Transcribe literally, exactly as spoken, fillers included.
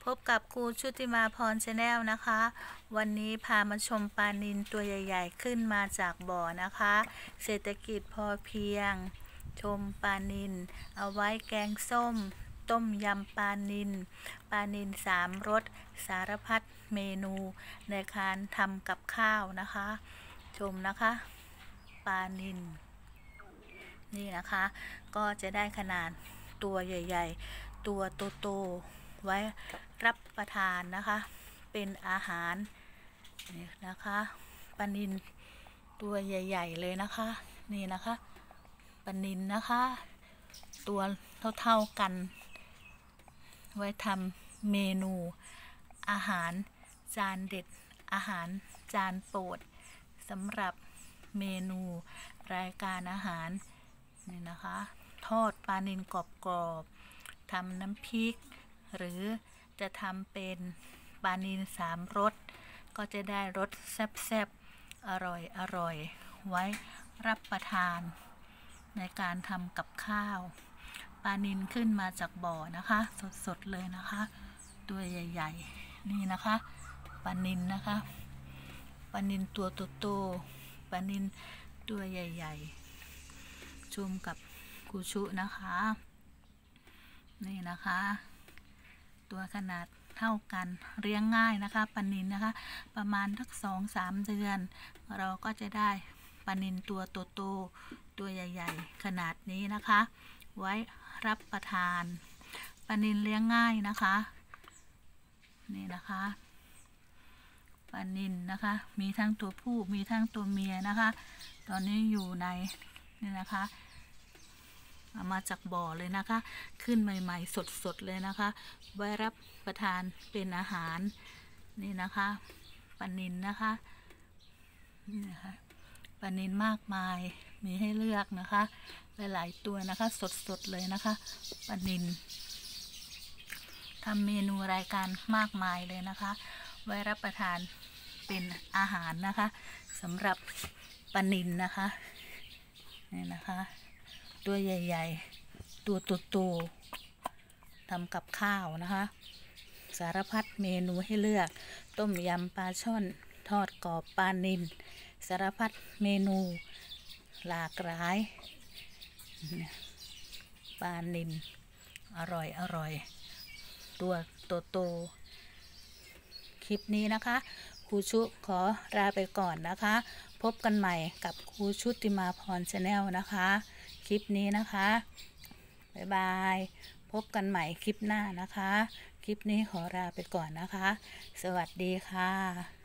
พบกับครูชุติมาพรชาแนลนะคะ วันนี้พามาชมปลานิลตัวใหญ่ๆขึ้นมาจากบ่อนะคะ เศรษฐกิจพอเพียง ชมปลานิลเอาไว้แกงส้ม ต้มยำปลานิลปลานิลสามรสสารพัดเมนูในการทำกับข้าวนะคะ ชมนะคะปลานิลนี่นะคะก็จะได้ขนาดตัวใหญ่ๆตัวโตๆไว้รับประทานนะคะเป็นอาหารนี่นะคะปลานิลตัวใหญ่ๆเลยนะคะนี่นะคะปลานิลนะคะตัวเท่าๆกันไว้ทำเมนูอาหารจานเด็ดอาหารจานโปรดสำหรับเมนูรายการอาหารนี่นะคะทอดปลานิลกรอบๆทำน้ำพริกหรือจะทำเป็นปลานิลสามรสก็จะได้รสแซ่บๆอร่อยอร่อยไว้รับประทานในการทำกับข้าวปลานิลขึ้นมาจากบ่อนะคะสดๆเลยนะคะตัวใหญ่ๆนี่นะคะปลานิลนะคะปลานิลตัวโตๆปลานิลตัวใหญ่ๆชมกับครูชุนะคะนี่นะคะตัวขนาดเท่ากันเลี้ยงง่ายนะคะปลานิลนะคะประมาณสักสองสามเดือนเราก็จะได้ปลานิลตัวโตๆตัวใหญ่ๆขนาดนี้นะคะไว้รับประทานปลานิลเลี้ยงง่ายนะคะนี่นะคะปลานิลนะคะมีทั้งตัวผู้มีทั้งตัวเมียนะคะตอนนี้อยู่ในนี่นะคะเอามาจากบ่อเลยนะคะขึ้นใหม่ๆสดๆเลยนะคะไว้รับประทานเป็นอาหารนี่นะคะปลานิลนะคะนี่นะคะปลานิลมากมายมีให้เลือกนะคะหลายๆตัวนะคะสดๆเลยนะคะปลานิลทำเมนูรายการมากมายเลยนะคะไว้รับประทานเป็นอาหารนะคะสำหรับปลานิลนะคะนี่นะคะตัวใหญ่ๆตัวโตๆทำกับข้าวนะคะสารพัดเมนูให้เลือกต้มยำปลาช่อนทอดกรอบปลานิลสารพัดเมนูหลากหลายปลานิลอร่อยอร่อยตัวโตๆคลิปนี้นะคะครูชุขอลาไปก่อนนะคะพบกันใหม่กับครูชุติมาพรชาแนลนะคะคลิปนี้นะคะบ๊ายบายพบกันใหม่คลิปหน้านะคะคลิปนี้ขอลาไปก่อนนะคะสวัสดีค่ะ